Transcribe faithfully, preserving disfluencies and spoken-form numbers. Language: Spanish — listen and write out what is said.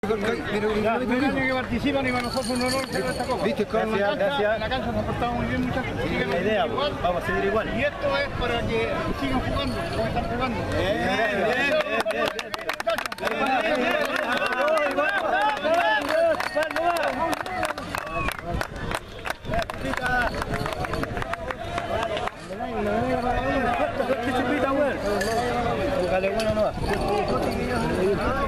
Pero ya, los años que participan y para nosotros un honor hacer esta cosa. ¿Viste? Con la, cancha, gracias. la cancha se ha portado muy bien, muchachos. Es la idea, igual. Vamos a seguir igual. Y esto es para que sigan jugando, como están jugando. Bien, bien, bien, bien, bien. Búscale bueno, no.